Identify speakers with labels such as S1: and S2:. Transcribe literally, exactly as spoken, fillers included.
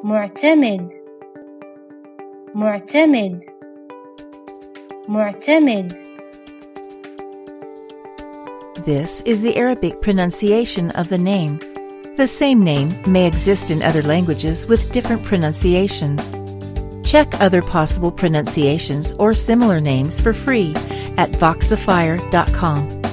S1: معتمد معتمد معتمد.
S2: This is the Arabic pronunciation of the name. The same name may exist in other languages with different pronunciations. Check other possible pronunciations or similar names for free at voxifier dot com.